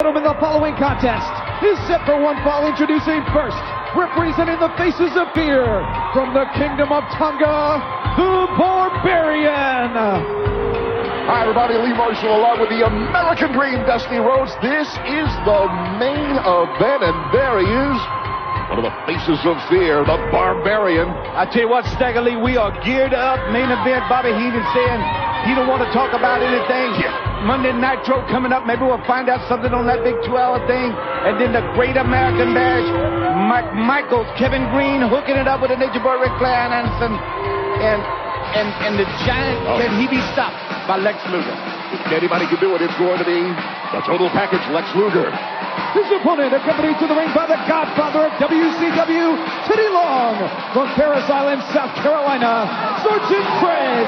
In the following contest is set for one fall. Introducing first, representing the faces of fear from the Kingdom of Tonga, the Barbarian. Hi everybody, Lee Marshall along with the American Dream, Dusty Rhodes. This is the main event, and there he is, one of the faces of fear, the Barbarian. I tell you what, Stagger Lee, we are geared up. Main event, Bobby Heenan saying he don't want to talk about anything. Monday Nitro coming up. Maybe we'll find out something on that big 2-hour thing. And then the Great American Bash. Mike Michaels, Kevin Green hooking it up with the Nature Boy Ric Flair Anderson. And the Giant, can he be stopped by Lex Luger? If anybody can do it, it's going to be the total package, Lex Luger. His opponent, accompanied to the ring by the godfather of WCW, Teddy Long, from Paris Island, South Carolina, Sergeant Craig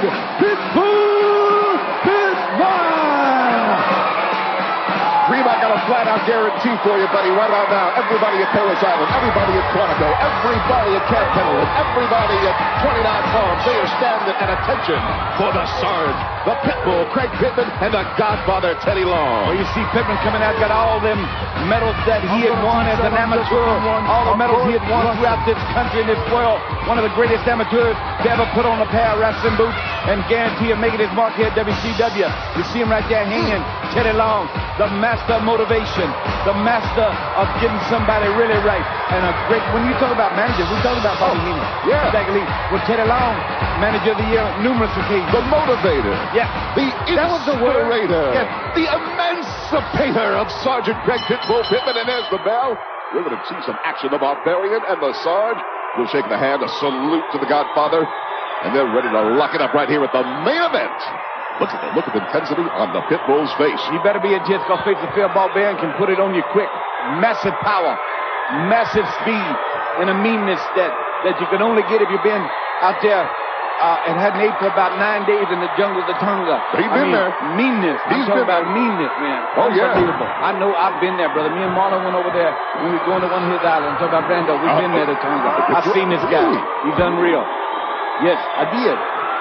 Pittman. Dream, I got a flat-out guarantee for you, buddy, right about now. Everybody at Paris Island, everybody at Quantico, everybody at Camp Pendleton, everybody at 29 Farms, they are standing at attention for the Sarge, the Pitbull, Craig Pittman, and the Godfather, Teddy Long. Well, you see Pittman coming out, got all them medals that he had won as an amateur, all the medals he had won throughout this country and this world. One of the greatest amateurs to ever put on a pair of wrestling boots and guarantee of making his mark here at WCW. You see him right there hanging, Teddy Long, the master of motivation, the master of getting somebody really right. And a great, when you talk about managers, we talk about Bobby Heenan. Yeah. Exactly. With Teddy Long, manager of the year, numerous occasions. The motivator. Yeah. The that was the word. inspirator. Yeah. The emancipator of Sergeant Craig Pitbull Pittman. And there's the bell. We're going to see some action. The Barbarian and the Sarge will shake the hand, a salute to the Godfather. And they're ready to lock it up right here at the main event. Look at the look of intensity on the Pitbull's face. You better be intense, because face the fear Barbarian can put it on you quick. Massive power, massive speed, and a meanness that you can only get if you've been out there and hadn't ate for about 9 days in the jungle of the Tonga. He's been there. Meanness. He's talking been about there. meanness, man. Oh, yeah. Unbelievable. I know I've been there, brother. Me and Marlon went over there when we were going to one of his islands. Talk about Brando. We've been there to Tonga. I've seen this guy. He's unreal. Yes, I did.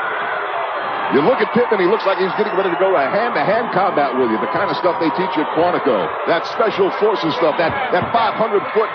You look at Pittman, he looks like he's getting ready to go to hand-to-hand combat with you. The kind of stuff they teach you at Quantico. That special forces stuff, that 500-foot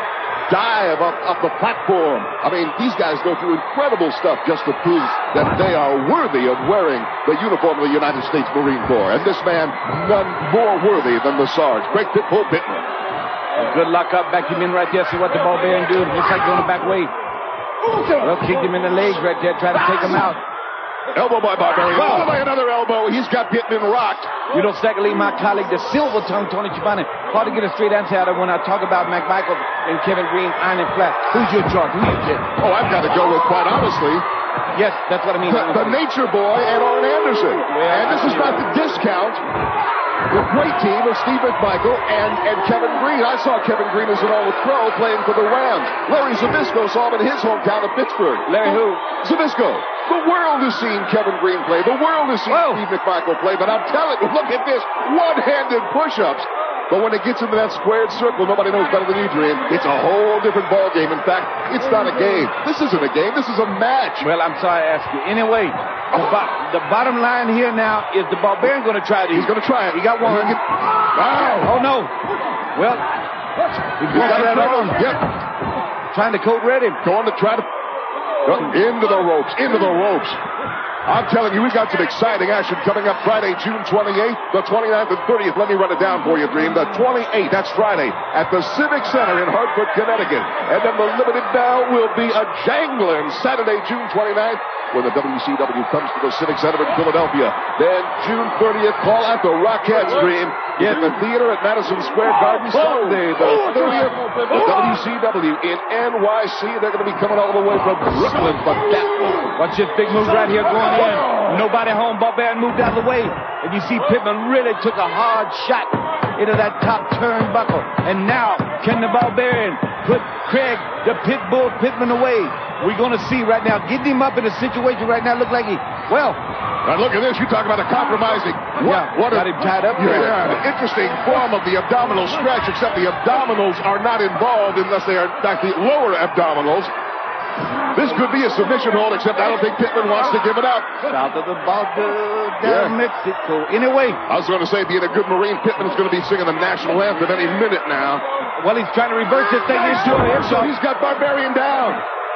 dive up the platform. I mean, these guys go through incredible stuff just to prove that they are worthy of wearing the uniform of the United States Marine Corps. And this man, none more worthy than the Sarge, Craig Pitbull Pittman. Well, good luck up, back him in right there. See what the Barbarian do. Looks like going the back way. Well, kicked him in the legs right there, try to take him out. Elbow by Barbarian. Oh, by another elbow. He's got Pittman rocked. You know, secondly, my colleague, the silver tongue, Tony Giovanni, hard to get a straight answer out of when I talk about McMichael and Kevin Green, Iron and Flat. Who's your chart? Who you get? Oh, I've got to go with, quite honestly, yes, that's what I mean. the Nature Boy and Arn Anderson. Well, and this is not the discount. The great team of Steve McMichael and Kevin Green. I saw Kevin Green as an all-pro playing for the Rams. Larry Zbyszko saw him in his hometown of Pittsburgh. Larry who? Zbyszko. The world has seen Kevin Green play. The world has seen Steve McMichael play. But I'm telling you, look at this. One-handed push-ups. But when it gets into that squared circle, nobody knows better than you, Dream. It's a whole different ball game. In fact, it's not a game. This isn't a game. This is a match. Well, I'm sorry to ask you. Anyway, the bottom line here now is the Barbarian going to try these. He's going to try it. He got one. Wow. Oh, no. Well, he's going to that arm. Yep. Trying to coat ready. Going to try to... Into the ropes. Into the ropes. I'm telling you, we've got some exciting action coming up Friday, June 28th, the 29th and 30th. Let me run it down for you, Dream. The 28th, that's Friday, at the Civic Center in Hartford, Connecticut. And then the Limited Bell will be a jangling Saturday, June 29th, when the WCW comes to the Civic Center in Philadelphia. Then June 30th, call out the Rockettes, Dream. At the theater at Madison Square Garden Sunday, the 30th, the WCW in NYC. They're going to be coming all the way from Brooklyn for that one. Watch this big move right here going in. Nobody home. Barbarian moved out of the way. And you see Pittman really took a hard shot into that top turnbuckle. And now, can the Barbarian put Craig, the Pitbull Pittman, away? We're going to see right now. Getting him up in a situation right now look like he, well. Now look at this. You talk about a compromising. What got him tied up here. Yeah, an interesting form of the abdominal stretch, except the abdominals are not involved unless they are like the lower abdominals. This could be a submission hold, except I don't think Pittman wants to give it up. South of the border, down Mexico. Anyway. I was going to say, being a good Marine, Pittman is going to be singing the national anthem any minute now. Well, he's trying to reverse this thing into it. So he's got Barbarian down.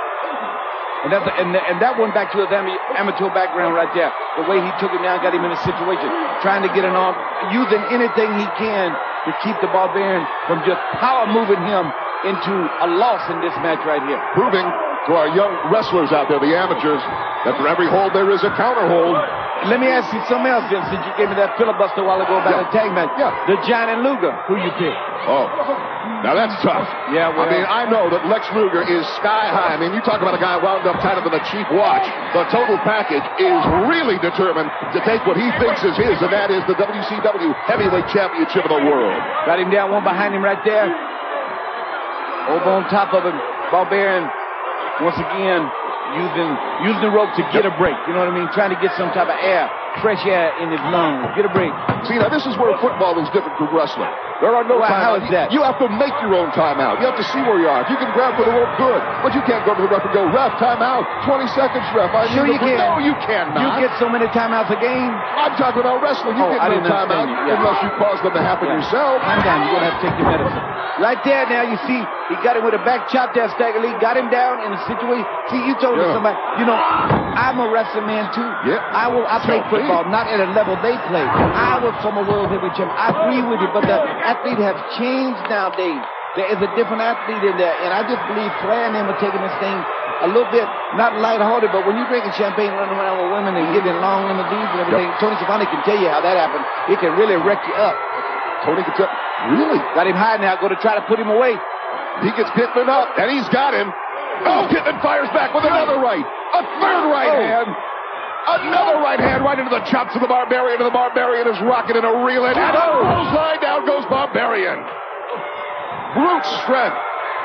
And that went back to his amateur background right there. The way he took him down, got him in a situation, trying to get an arm, using anything he can to keep the Barbarian from just power moving him into a loss in this match right here. Proving to our young wrestlers out there, the amateurs, that for every hold there is a counter hold. Let me ask you something else, Jim, since you gave me that filibuster a while ago about the tag match. Yeah. The Giant and Luger, who you pick? Oh, now that's tough. Yeah, well, I mean, I know that Lex Luger is sky high. I mean, you talk about a guy wound up tighter than a cheap watch. The total package is really determined to take what he thinks is his, and that is the WCW Heavyweight Championship of the world. Got him down, one behind him right there. Over on top of him, Barbarian, once again, using the rope to get a break. You know what I mean? Trying to get some type of air, fresh air in his lungs. Get a break. See, now this is where football is different from wrestling. There are no timeouts. How is that? You have to make your own timeout. You have to see where you are. If you can grab for the rope, good. But you can't go to the ref and go, ref, timeout, 20 seconds, ref. Sure you can. No, you cannot. You get so many timeouts a game. I'm talking about wrestling. You get no timeout unless you cause them to happen yourself. I'm down. You're going to have to take your medicine. Right there now, you see, he got him with a back chop there, Stagger Lee. Got him down in a situation. See, you told me somebody, you know, I'm a wrestling man too. Yeah. I play football, not at a level they play. I was from a world heavyweight champion. I agree with you, but the athletes have changed nowadays. There is a different athlete in there, and I just believe Flair and them are taking this thing a little bit, not lighthearted, but when you're drinking champagne, running around with women and getting long limousines and everything, Tony Schiavone can tell you how that happened. It can really wreck you up. Tony can tell. Really? Got him high now, go to try to put him away. He gets Pittman up, and he's got him. Oh, Pittman fires back with another right. A third right hand. Another right hand right into the chops of the Barbarian, and the Barbarian is rocking in a reel. And clothesline, down goes Barbarian. Brute strength.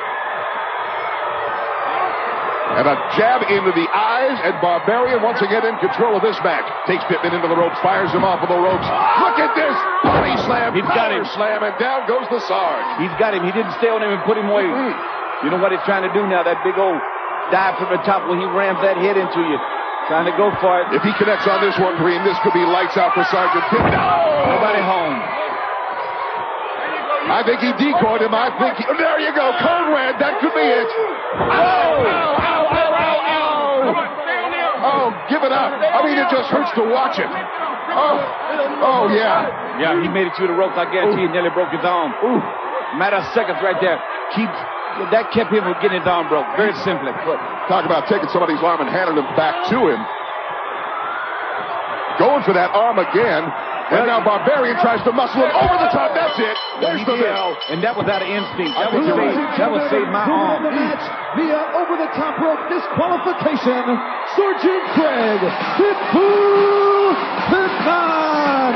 And a jab into the eyes, and Barbarian once again in control of this match. Takes Pittman into the ropes, fires him off of the ropes. Look at this! Body slam, power slam, and down goes the Sarge. He's got him. He didn't stay on him and put him away. You know what he's trying to do now? That big old dive from the top where he rams that head into you. Trying to go for it. If he connects on this one, Green, this could be lights out for Sergeant Pittman. No! Nobody home. I think he decoyed him. There you go. Code red. That could be it. Oh, give it up. I mean, it just hurts to watch it. Oh, yeah. Yeah, he made it through the ropes. I guarantee he nearly broke his arm. Matter of seconds right there. That kept him from getting his arm broke. Very simply put. Talk about taking somebody's arm and handing him back to him. Going for that arm again. And now Barbarian tries to muscle him over the top. That's it. There's the bell. And that was out of instinct. That would save my arm. Match via over-the-top rope disqualification. Sergeant Craig Pittman.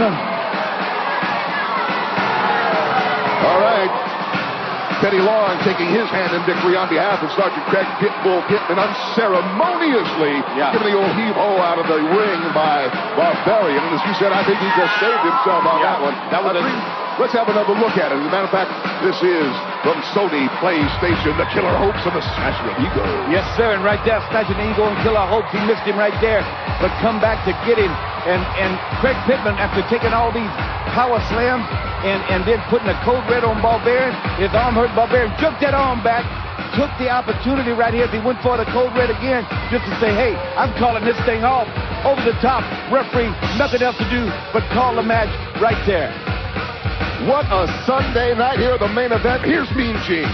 All right. Teddy Long taking his hand in victory on behalf of Sergeant Craig Pitbull Pittman, unceremoniously giving the old heave-ho out of the ring by Barbarian. And as you said, I think he just saved himself on that one. Let's have another look at it. As a matter of fact, this is from Sony PlayStation, the Killer Hopes and the Smasher of Ego. Yes, sir, and right there, Smasher of Ego and Killer Hopes. He missed him right there, but come back to get him. And Craig Pittman, after taking all these power slams and then putting a code red on Barbarian, his arm hurt Barbarian, jerked that arm back, took the opportunity right here as he went for the code red again, just to say, hey, I'm calling this thing off. Over the top, referee, nothing else to do but call the match right there. What a Sunday night here at the main event. Here's Mean Gene.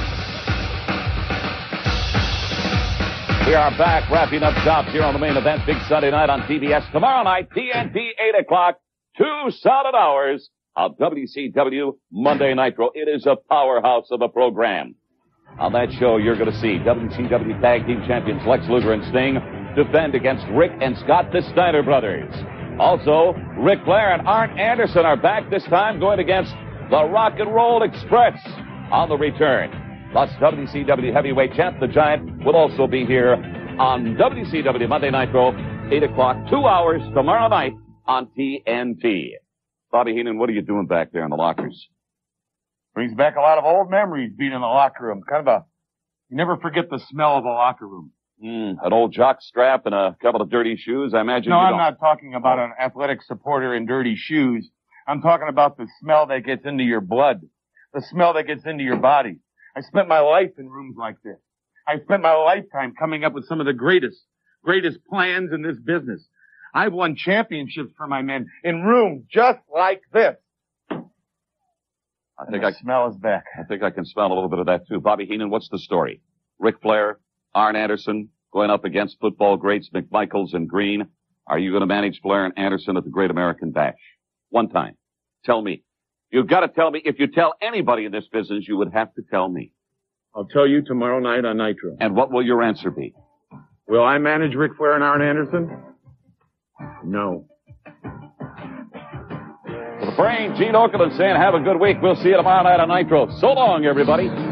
We are back, wrapping up jobs here on the main event. Big Sunday night on TBS. Tomorrow night, TNT, 8 o'clock. 2 solid hours of WCW Monday Nitro. It is a powerhouse of a program. On that show, you're going to see WCW Tag Team Champions Lex Luger and Sting defend against Rick and Scott, the Steiner brothers. Also, Ric Flair and Arn Anderson are back this time going against the Rock and Roll Express on the return. Plus, WCW Heavyweight Champ, the Giant, will also be here on WCW Monday Nitro, 8 o'clock, 2 hours tomorrow night on TNT. Bobby Heenan, what are you doing back there in the lockers? Brings back a lot of old memories being in the locker room. You never forget the smell of the locker room. An old jock strap and a couple of dirty shoes, I imagine. No, I'm not talking about an athletic supporter in dirty shoes. I'm talking about the smell that gets into your blood, the smell that gets into your body. I spent my life in rooms like this. I spent my lifetime coming up with some of the greatest plans in this business. I've won championships for my men in rooms just like this. I think the smell is back. I think I can smell a little bit of that too. Bobby Heenan, what's the story? Ric Flair, Arn Anderson going up against football greats McMichaels and Green. Are you going to manage Flair and Anderson at the Great American Bash? One time. Tell me. You've got to tell me. If you tell anybody in this business, you would have to tell me. I'll tell you tomorrow night on Nitro. And what will your answer be? Will I manage Ric Flair and Arn Anderson? No. For the Brain, Gene Okerlund saying have a good week. We'll see you tomorrow night on Nitro. So long, everybody.